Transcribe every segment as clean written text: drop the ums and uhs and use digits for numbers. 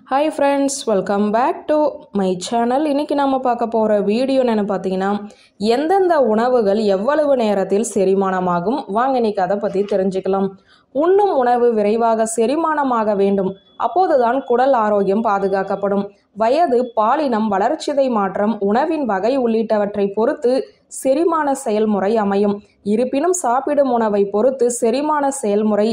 Hi friends, welcome back to my channel. இன்றைக்கி நம்ம பார்க்க போகிற வீடியோ என்னென்னு பார்த்தீங்கன்னா, எந்தெந்த உணவுகள் எவ்வளவு நேரத்தில் செரிமானமாகும், வாங்க இன்றைக்கி அதை பற்றி தெரிஞ்சுக்கலாம். உண்ணும் உணவு விரைவாக செரிமானமாக வேண்டும், அப்போதுதான் குடல் ஆரோக்கியம் பாதுகாக்கப்படும். வயது, பாலினம், வளர்ச்சிதை மாற்றம், உணவின் வகை உள்ளிட்டவற்றை பொறுத்து செரிமான செயல்முறை அமையும். இருப்பினும் சாப்பிடும் உணவை பொறுத்து செரிமான செயல்முறை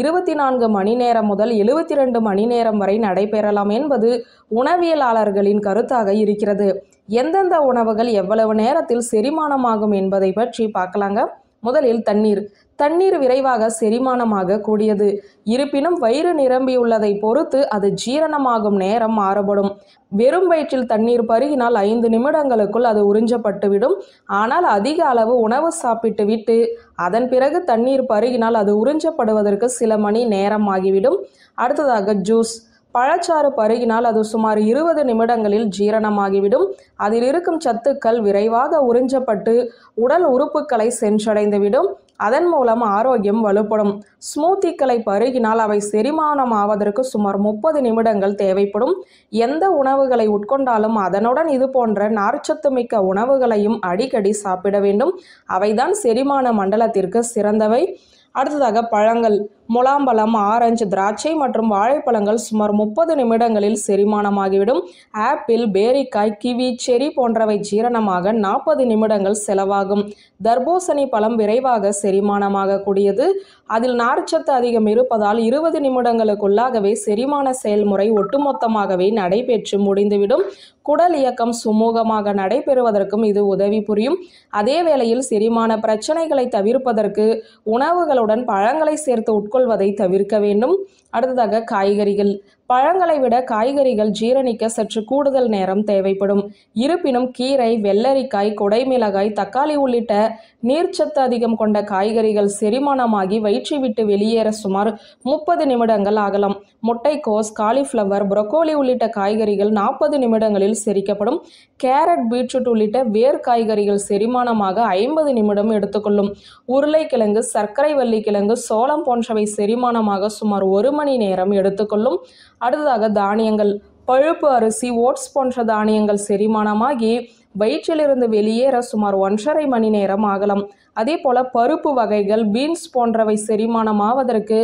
24 மணி நேரம் முதல் 72 மணி நேரம் வரை நடைபெறலாம் என்பது உணவியலாளர்களின் கருத்தாக இருக்கிறது. எந்தெந்த உணவுகள் எவ்வளவு நேரத்தில் செரிமானமாகும் என்பதை பற்றி பார்க்கலாங்க. முதலில் தண்ணீர் விரைவாக செரிமானமாக கூடியது. இருப்பினும் வயிறு நிரம்பியுள்ளதை பொறுத்து அது ஜீரணமாகும் நேரம் மாறுபடும். வெறும் வயிற்றில் தண்ணீர் பருகினால் 5 நிமிடங்களுக்குள் அது உறிஞ்சப்பட்டுவிடும். ஆனால் அதிக அளவு உணவு சாப்பிட்டு விட்டு அதன் பிறகு தண்ணீர் பருகினால் அது உறிஞ்சப்படுவதற்கு சில மணி நேரம் ஆகிவிடும். அடுத்ததாக ஜூஸ். பழச்சாறு பருகினால் அது சுமார் 20 நிமிடங்களில் ஜீரணமாகிவிடும். அதில் இருக்கும் சத்துக்கள் விரைவாக உறிஞ்சப்பட்டு உடல் உறுப்புகளை சென்றடைந்துவிடும். அதன் மூலம் ஆரோக்கியம் வலுப்படும். ஸ்மூத்திகளை பருகினால் அவை செரிமானமாவதற்கு சுமார் 30 நிமிடங்கள் தேவைப்படும். எந்த உணவுகளை உட்கொண்டாலும் அதனுடன் இது போன்ற நார்ச்சத்து மிக்க உணவுகளையும் அடிக்கடி சாப்பிட வேண்டும். அவைதான் செரிமான மண்டலத்திற்கு சிறந்தவை. அடுத்ததாக பழங்கள். முலாம்பழம், ஆரஞ்சு, திராட்சை மற்றும் வாழைப்பழங்கள் சுமார் 30 நிமிடங்களில் செரிமானமாகிவிடும். ஆப்பிள், பேரிக்காய், கிவி, செரி போன்றவை ஜீரணமாக 40 நிமிடங்கள் செலவாகும். தர்பூசணி பழம் விரைவாக செரிமானமாக கூடியது. அதில் நார்ச்சத்து அதிகம் இருப்பதால் 20 நிமிடங்களுக்குள்ளாகவே செரிமான செயல்முறை ஒட்டுமொத்தமாகவே நடைபெற்று முடிந்துவிடும். குடல் இயக்கம் சுமூகமாக நடைபெறுவதற்கும் இது உதவி புரியும். அதே வேளையில் செரிமான பிரச்சனைகளை தவிர்ப்பதற்கு உணவுகளுடன் பழங்களை சேர்த்து உட்கொள்வதை தவிர்க்க வேண்டும். அடுத்ததாக காய்கறிகள். பழங்களை விட காய்கறிகள் ஜீரணிக்க சற்று கூடுதல் நேரம் தேவைப்படும். இருப்பினும் கீரை, வெள்ளரிக்காய், குடைமிளகாய், தக்காளி உள்ளிட்ட நீர்ச்சத்து அதிகம் கொண்ட காய்கறிகள் செரிமானமாகி வயிற்றை விட்டு வெளியேற சுமார் 30 நிமிடங்கள் ஆகலாம். முட்டைக்கோஸ், காலிஃப்ளவர், புரோக்கோலி உள்ளிட்ட காய்கறிகள் 40 நிமிடங்களில் செரிக்கப்படும். கேரட், பீட்ரூட் உள்ளிட்ட வேர் காய்கறிகள் செரிமானமாக 50 நிமிடம் எடுத்துக்கொள்ளும். உருளைக்கிழங்கு, சர்க்கரை வள்ளி கிழங்கு, சோளம் போன்றவை செரிமானமாக சுமார் 1 மணி நேரம் எடுத்துக்கொள்ளும். அடுத்ததாக தானியங்கள். பழுப்பு அரிசி, ஓட்ஸ் போன்ற தானியங்கள் செரிமானமாகி வயிற்றிலிருந்து வெளியேற சுமார் 1.5 மணி நேரம் ஆகலாம். அதே போல பருப்பு வகைகள், பீன்ஸ் போன்றவை செரிமானமாவதற்கு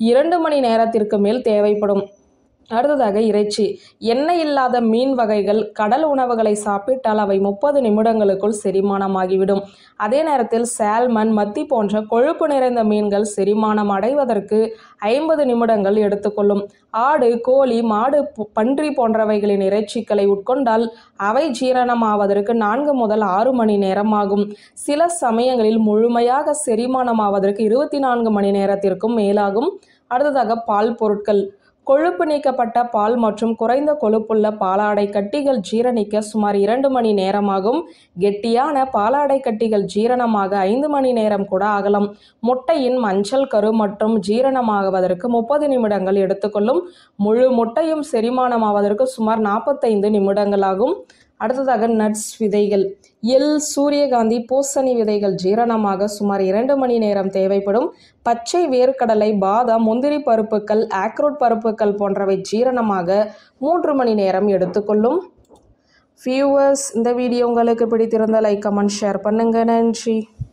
2 மணி நேரத்திற்கு மேல் தேவைப்படும். அடுத்ததாக இறைச்சி. எண்ணெய் இல்லாத மீன் வகைகள், கடல் உணவுகளை சாப்பிட்டால் அவை 30 நிமிடங்களுக்குள் செரிமானமாகிவிடும். அதே நேரத்தில் சால்மன், மத்தி போன்ற கொழுப்பு நிறைந்த மீன்கள் செரிமானம் அடைவதற்கு 50 நிமிடங்கள் எடுத்துக்கொள்ளும். ஆடு, கோழி, மாடு, பன்றி போன்றவைகளின் இறைச்சிகளை உட்கொண்டால் அவை ஜீரணமாவதற்கு 4 முதல் 6 மணி நேரம் ஆகும். சில சமயங்களில் முழுமையாக செரிமானமாவதற்கு 24 மணி நேரத்திற்கும் மேலாகும். அடுத்ததாக பால் பொருட்கள். கொழுப்பு நீக்கப்பட்ட பால் மற்றும் குறைந்த கொழுப்புள்ள பாலாடை கட்டிகள் ஜீரணிக்க சுமார் 2 மணி நேரமாகும். கெட்டியான பாலாடை கட்டிகள் ஜீரணமாக 5 மணி நேரம் கூட ஆகலாம். முட்டையின் மஞ்சள் கரு மற்றும் ஜீரணமாகுவதற்கு 30 நிமிடங்கள் எடுத்துக்கொள்ளும். முழு முட்டையும் செரிமானமாவதற்கு சுமார் 45 நிமிடங்கள் ஆகும். அடுத்ததாக நட்ஸ் விதைகள். எள், சூரியகாந்தி, பூசணி விதைகள் ஜீரணமாக சுமார் 2 மணி நேரம் தேவைப்படும். பச்சை வேர்க்கடலை, பாதாம், முந்திரி பருப்புகள், ஆக்ரோட் பருப்புகள் போன்றவை ஜீரணமாக 3 மணி நேரம் எடுத்துக்கொள்ளும். வியூவர்ஸ், இந்த வீடியோ உங்களுக்கு பிடித்திருந்தால் லைக், கமெண்ட், ஷேர் பண்ணுங்க. நன்றி.